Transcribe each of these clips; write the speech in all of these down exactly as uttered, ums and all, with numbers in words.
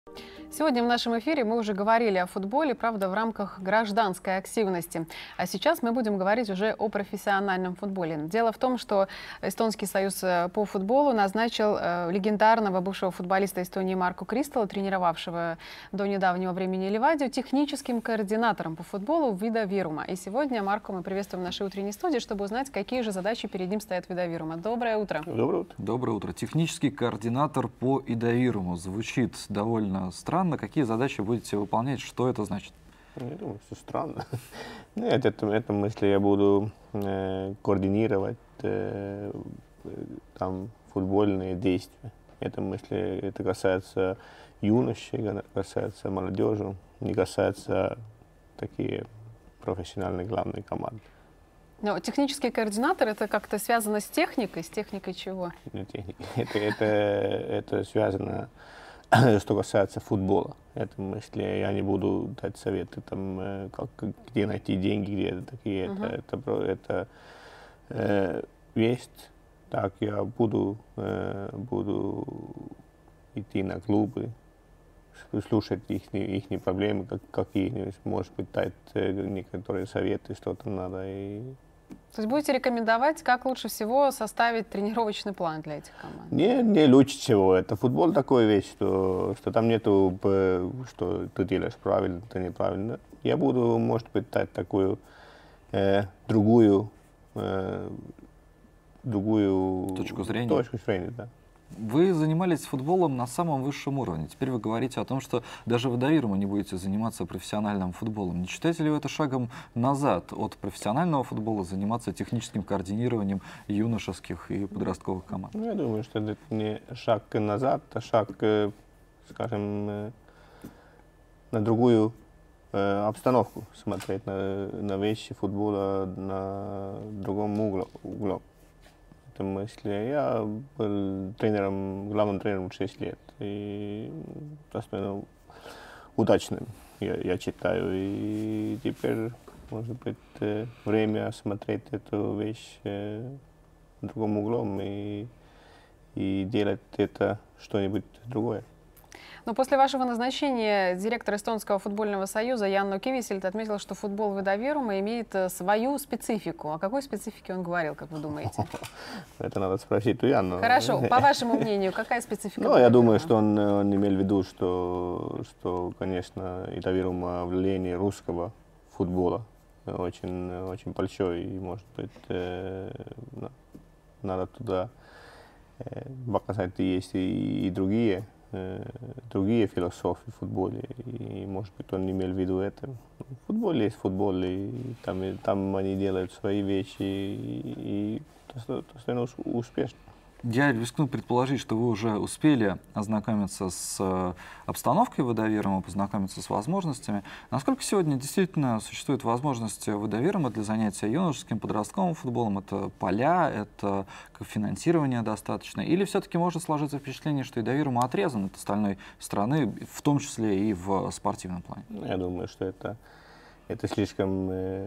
Сегодня в нашем эфире мы уже говорили о футболе, правда, в рамках гражданской активности. А сейчас мы будем говорить уже о профессиональном футболе. Дело в том, что Эстонский союз по футболу назначил легендарного бывшего футболиста Эстонии Марку Кристала, тренировавшего до недавнего времени Ливадию, техническим координатором по футболу Вида Вирума. И сегодня Марку мы приветствуем в нашей утренней студии, чтобы узнать, какие же задачи перед ним стоят Вида Вирума. Доброе утро. Доброе утро. Доброе утро. Технический координатор по Вида Вируму. Звучит довольно странно. Какие задачи будете выполнять? Что это значит? Я думаю, что странно. Нет, это, это мысли я буду э, координировать э, там футбольные действия. Это мысли, это касается юношей, касается молодежи, не касается такие профессиональные главные команды. Но технический координатор — это как-то связано с техникой? С техникой чего? Не техника. Это, это, это связано, что касается футбола. Это мысли, я не буду дать советы, там, как, где найти деньги, где это такие. Uh-huh. Это, это, это э, есть. Так, я буду, э, буду идти на клубы, слушать их, их проблемы, как, какие, может быть, дать некоторые советы, что там надо. И... То есть будете рекомендовать, как лучше всего составить тренировочный план для этих команд? Не, не лучше всего. Это футбол такая вещь, что, что там нету, что ты делаешь правильно, ты неправильно. Я буду, может быть, дать такую э, другую, э, другую точку зрения. Точку зрения, да. Вы занимались футболом на самом высшем уровне. Теперь вы говорите о том, что даже в Вида Вируму не будете заниматься профессиональным футболом. Не считаете ли вы это шагом назад от профессионального футбола, заниматься техническим координированием юношеских и подростковых команд? Ну, я думаю, что это не шаг назад, а шаг, скажем, на другую обстановку, смотреть на, на вещи футбола на другом углу. углу. Мысли. Я был тренером, главным тренером шесть лет. И достаточно удачным, я, я считаю. И теперь, может быть, время смотреть эту вещь другим углом и, и делать это что-нибудь другое. Но после вашего назначения директор Эстонского футбольного союза Янно Кивисельд отметил, что футбол Вида Вирума имеет свою специфику. О какой специфике он говорил, как вы думаете? Это надо спросить у Янно. Хорошо. По вашему мнению, какая специфика? Ну, я думаю, что он, он имел в виду, что, что конечно, Вида Вирума влияние русского футбола очень, очень большое. И, может быть, э, надо туда э, показать, есть и, и другие. другие философии в футболе, и, может быть, он имел в виду это. В футболе есть футбол, и там, и там они делают свои вещи, и, и достаточно успешно. Я рискну предположить, что вы уже успели ознакомиться с обстановкой Вида Вирума, познакомиться с возможностями. Насколько сегодня действительно существует возможность Вида Вирума для занятия юношеским, подростковым футболом? Это поля, это финансирование достаточно? Или все-таки может сложиться впечатление, что Вида Вирума отрезан от остальной страны, в том числе и в спортивном плане? Я думаю, что это, это слишком,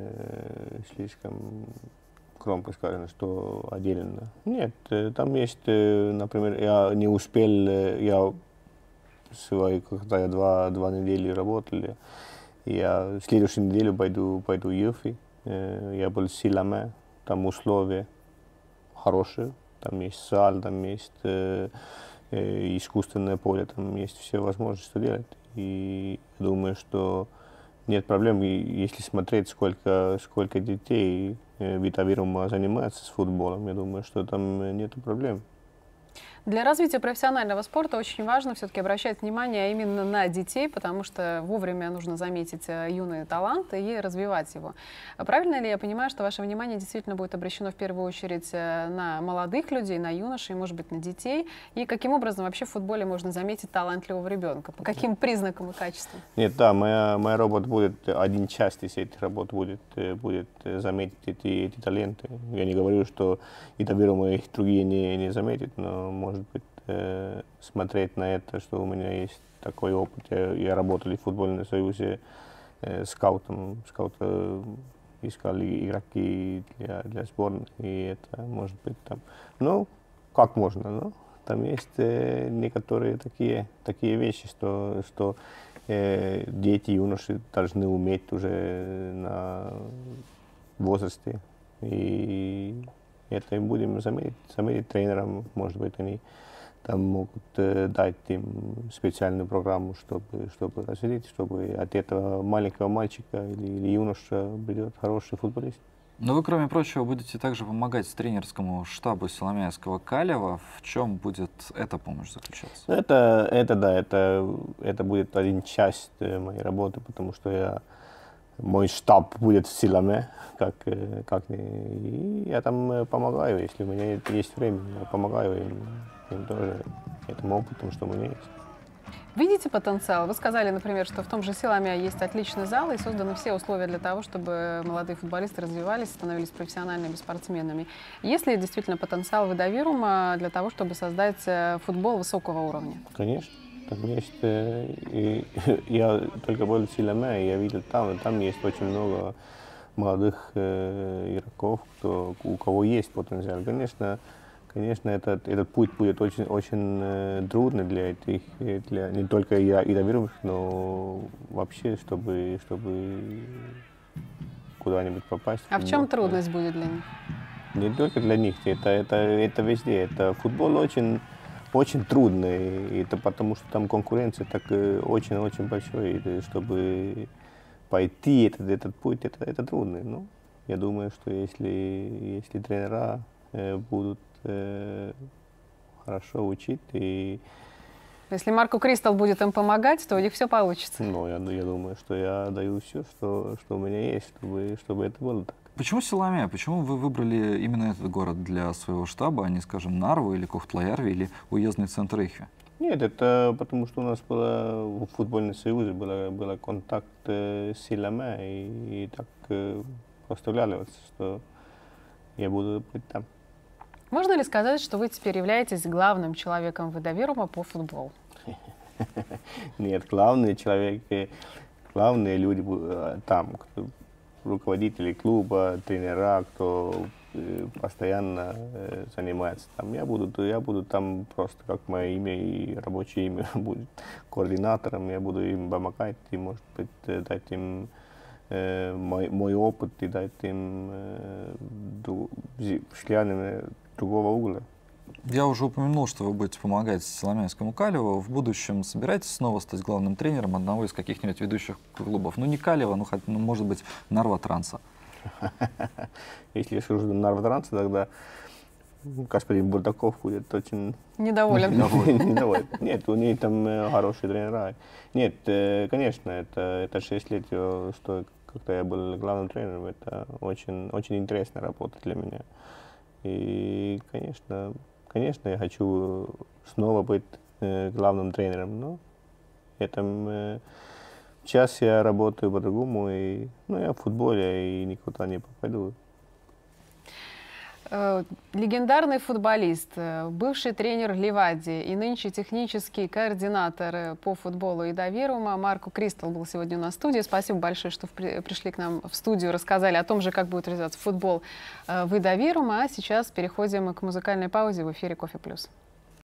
э, слишком громко сказано, что отдельно. Нет, там есть, например, я не успел, я свои, когда я два, два недели работал, я в следующую неделю пойду, пойду в Юфи, я был в Силаме, там условия хорошие, там есть зал, там есть э, э, искусственное поле, там есть все возможности, что делать. И я думаю, что нет проблем, если смотреть, сколько, сколько детей Вида Вирума занимается с футболом, я думаю, что там нет проблем. Для развития профессионального спорта очень важно все-таки обращать внимание именно на детей, потому что вовремя нужно заметить юные таланты и развивать его. Правильно ли я понимаю, что ваше внимание действительно будет обращено в первую очередь на молодых людей, на юношей, может быть, на детей? И каким образом вообще в футболе можно заметить талантливого ребенка? По каким признакам и качествам? Нет, да, моя, моя работа будет, один часть из этих работ будет, будет заметить эти, эти таленты. Я не говорю, что Вида Вирума их другие не, не заметят, но может быть, э, смотреть на это, что у меня есть такой опыт. Я, я работал в футбольном союзе э, скаутом, скаута искали игроки для, для сборной, и это может быть там, ну, как можно, ну, там есть э, некоторые такие, такие вещи, что, что э, дети, юноши должны уметь уже на возрасте. И это им будем заметить, заметить тренерам, может быть, они там могут э, дать им специальную программу, чтобы, чтобы развить, чтобы от этого маленького мальчика или, или юноша придет хороший футболист. Но вы, кроме прочего, будете также помогать тренерскому штабу Силамейского Калева. В чем будет эта помощь заключаться? Это, это да, это, это будет один часть моей работы, потому что я, мой штаб будет в Силаме, как, как, и я там помогаю, если у меня есть время, я помогаю им, им тоже этим опытом, что у меня есть. Видите потенциал? Вы сказали, например, что в том же Силаме есть отличный зал и созданы все условия для того, чтобы молодые футболисты развивались, становились профессиональными спортсменами. Есть ли действительно потенциал Видавирума для того, чтобы создать футбол высокого уровня? Конечно. Там есть, и, я только был в Силаме, я видел там, там есть очень много молодых э, игроков, кто, у кого есть потенциал. Конечно, Конечно, этот, этот путь будет очень, очень э, трудный для этих, для, не только Видавирумов, но вообще, чтобы, чтобы куда-нибудь попасть. А в чем трудность будет для них? Не только для них, это, это, это везде. Это футбол очень, очень трудный, это потому что там конкуренция так очень-очень большой, и чтобы пойти этот, этот путь, это, это трудно. Ну, я думаю, что если, если тренера э, будут хорошо учить. И... Если Марко Кристал будет им помогать, то у них все получится. Ну, я, я думаю, что я даю все, что, что у меня есть, чтобы, чтобы это было так. Почему Силаме? Почему вы выбрали именно этот город для своего штаба, а не, скажем, Нарву или Кохтлаярви или уездный центр Ихве? Нет, это потому что у нас было в футбольном союзе был, был контакт э, с Силаме, и, и так э, поставлялось, что я буду быть там. Можно ли сказать, что вы теперь являетесь главным человеком Видавирума по футболу? Нет, главный человек, главные люди там, руководители клуба, тренера, кто постоянно занимается там. Я буду, я буду там просто как мое имя и рабочее имя будет координатором, я буду им помогать и, может быть, дать им мой, мой опыт и дать им взгляды другого угла. Я уже упомянул, что вы будете помогать Силамейскому Калеву. В будущем собираетесь снова стать главным тренером одного из каких-нибудь ведущих клубов? Ну, не Калева, ну, хоть, ну может быть, Нарва Транса. Если я скажу Нарва Транса, тогда господин Бурдаков будет очень недоволен. недоволен. Нет, у них там хорошие тренера. Нет, конечно, это, это шесть лет, что когда я был главным тренером, это очень, очень интересная работа для меня. И, конечно, конечно, я хочу снова быть э, главным тренером, но этом, э, сейчас я работаю по-другому, и ну, я в футболе и никуда не попаду. Легендарный футболист, бывший тренер Ливадии и нынче технический координатор по футболу Видавирума Марко Кристал был сегодня у нас в студии. Спасибо большое, что пришли к нам в студию, рассказали о том же, как будет развиваться футбол Видавирума. А сейчас переходим к музыкальной паузе в эфире Кофе Плюс.